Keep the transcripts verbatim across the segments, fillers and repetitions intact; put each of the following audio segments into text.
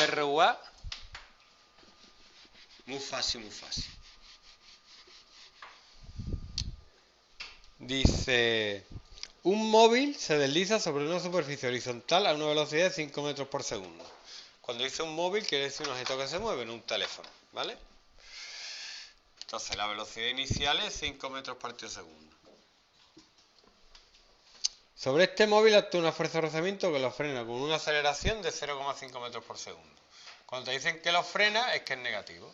R U A. Muy fácil, muy fácil. Dice, un móvil se desliza sobre una superficie horizontal a una velocidad de cinco metros por segundo. Cuando dice un móvil quiere decir un objeto que se mueve, no un teléfono, ¿vale? Entonces la velocidad inicial es cinco metros por segundo. Sobre este móvil actúa una fuerza de rozamiento que lo frena con una aceleración de cero coma cinco metros por segundo. Cuando te dicen que lo frena es que es negativo.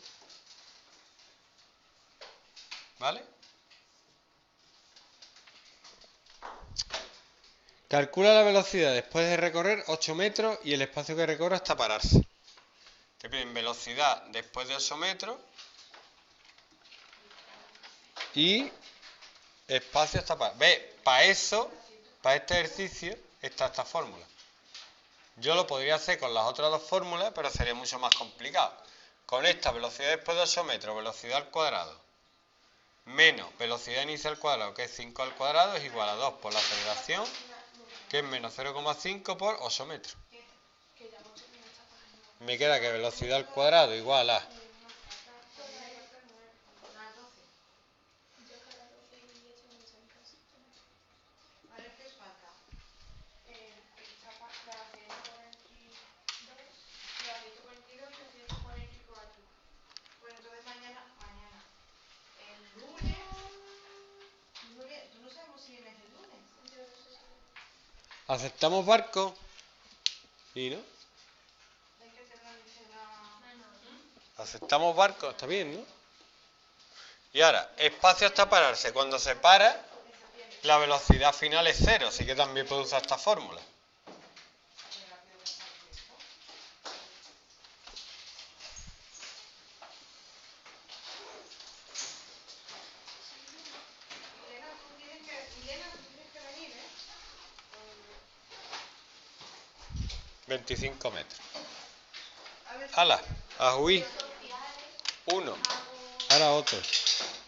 ¿Vale? Calcula la velocidad después de recorrer ocho metros y el espacio que recorre hasta pararse. Te piden velocidad después de ocho metros y espacio hasta pararse. ¿Ves? Para eso, para este ejercicio, está esta fórmula. Yo lo podría hacer con las otras dos fórmulas, pero sería mucho más complicado. Con esta velocidad después de ocho metros, velocidad al cuadrado, menos velocidad inicial al cuadrado, que es cinco al cuadrado, es igual a dos por la aceleración, que es menos cero coma cinco por ocho metros. Me queda que velocidad al cuadrado igual a ¿aceptamos barco? ¿Y no? ¿Aceptamos barco? Está bien, ¿no? Y ahora, espacio hasta pararse. Cuando se para, la velocidad final es cero, así que también puedo usar esta fórmula. veinticinco metros. ¡Hala! ¡A huir! Uno. Ahora otro.